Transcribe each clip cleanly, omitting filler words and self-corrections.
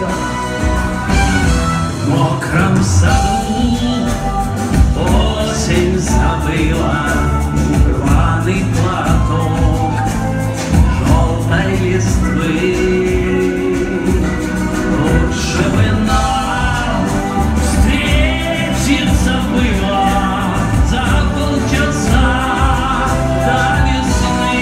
В мокром саду осень забыла рваный платок желтой листвы. Лучше бы нам встретиться было за полчаса до весны.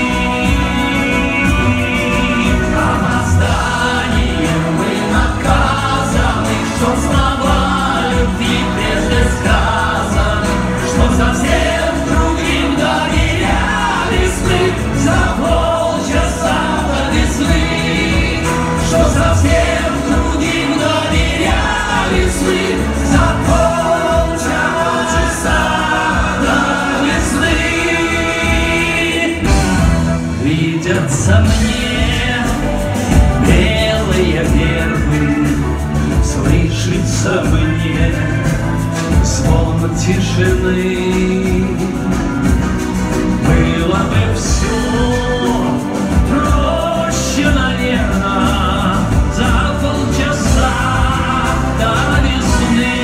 Опозданием мы наказаны, что слова любви прежде сказаны, что совсем другим доверялись мы за полчаса до весны, что совсем другим доверялись мы за полчаса до весны. Видятся мне белые вербы, слышится мне звон тишины. Было бы все проще, наверно, за полчаса до весны.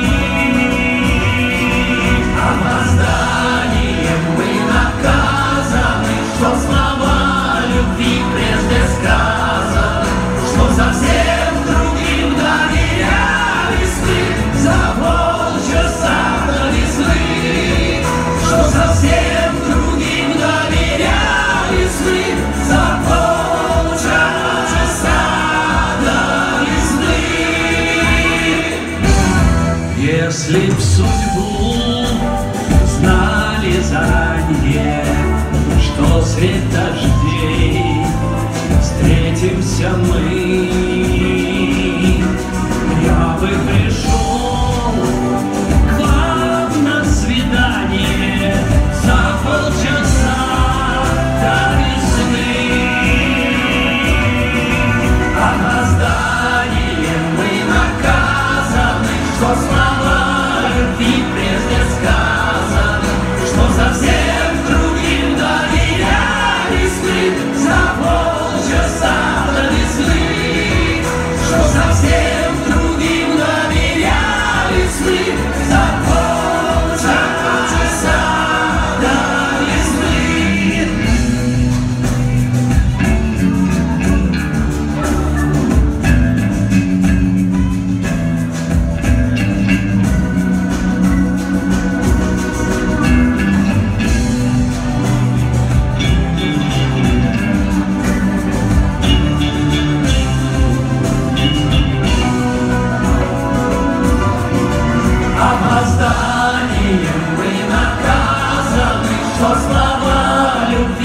Опозданием мы наказаны, что слова любви прежде сказаны, что совсем другим доверялись мы за полчаса до весны, что совсем другим доверялись мы за полчаса до весны. Если б судьбу знали заранее, что средь дождей встретимся мы, я бы пришел к вам на свидание за полчаса до весны. Опозданием мы наказаны, что слова любви прежде сказаны, что совсем другим доверялись мы за полчаса до весны, что совсем другим доверялись мы за полчаса до весны. Опозданием мы наказаны, что слова любви